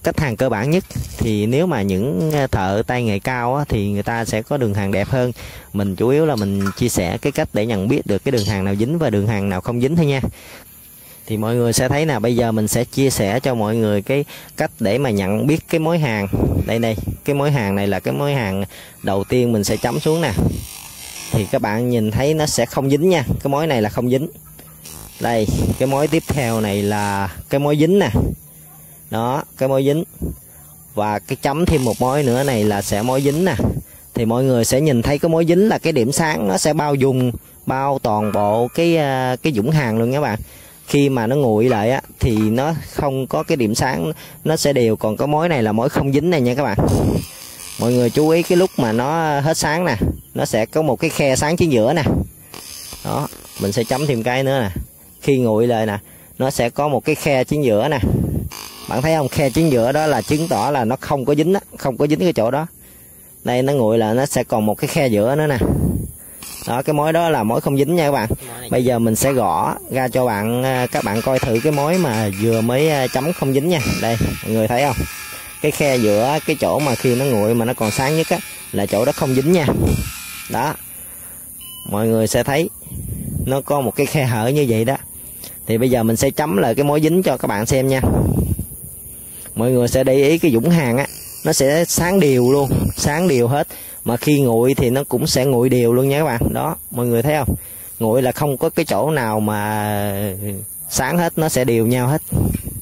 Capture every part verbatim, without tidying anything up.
cách hàng cơ bản nhất. Thì nếu mà những thợ tay nghề cao á, thì người ta sẽ có đường hàng đẹp hơn. Mình chủ yếu là mình chia sẻ cái cách để nhận biết được cái đường hàng nào dính và đường hàng nào không dính thôi nha. Thì mọi người sẽ thấy nè, bây giờ mình sẽ chia sẻ cho mọi người cái cách để mà nhận biết cái mối hàng. Đây đây, cái mối hàng này là cái mối hàng đầu tiên mình sẽ chấm xuống nè. Thì các bạn nhìn thấy nó sẽ không dính nha, cái mối này là không dính. Đây, cái mối tiếp theo này là cái mối dính nè. Đó, cái mối dính. Và cái chấm thêm một mối nữa này là sẽ mối dính nè. Thì mọi người sẽ nhìn thấy cái mối dính là cái điểm sáng nó sẽ bao dung, bao toàn bộ cái cái dũng hàng luôn các bạn. Khi mà nó nguội lại á thì nó không có cái điểm sáng, nó sẽ đều. Còn cái mối này là mối không dính này nha các bạn. Mọi người chú ý cái lúc mà nó hết sáng nè, nó sẽ có một cái khe sáng chính giữa nè. Đó, mình sẽ chấm thêm cái nữa nè. Khi nguội lại nè, nó sẽ có một cái khe chính giữa nè. Bạn thấy không, khe chính giữa đó là chứng tỏ là nó không có dính á, không có dính cái chỗ đó. Đây nó nguội là nó sẽ còn một cái khe giữa nữa nè. Đó, cái mối đó là mối không dính nha các bạn. Bây giờ mình sẽ gõ ra cho bạn các bạn coi thử cái mối mà vừa mới chấm không dính nha. Đây, mọi người thấy không? Cái khe giữa cái chỗ mà khi nó nguội mà nó còn sáng nhất á là chỗ đó không dính nha. Đó. Mọi người sẽ thấy nó có một cái khe hở như vậy đó. Thì bây giờ mình sẽ chấm lại cái mối dính cho các bạn xem nha. Mọi người sẽ để ý cái dũng hàng á, nó sẽ sáng đều luôn, sáng đều hết. Mà khi nguội thì nó cũng sẽ nguội đều luôn nha các bạn. Đó, mọi người thấy không? Nguội là không có cái chỗ nào mà sáng hết, nó sẽ đều nhau hết.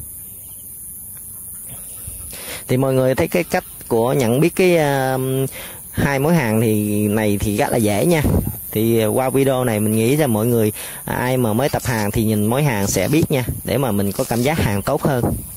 Thì mọi người thấy cái cách của nhận biết cái uh, hai mối hàng thì này thì rất là dễ nha. Thì qua video này mình nghĩ ra mọi người ai mà mới tập hàng thì nhìn mối hàng sẽ biết nha, để mà mình có cảm giác hàng tốt hơn.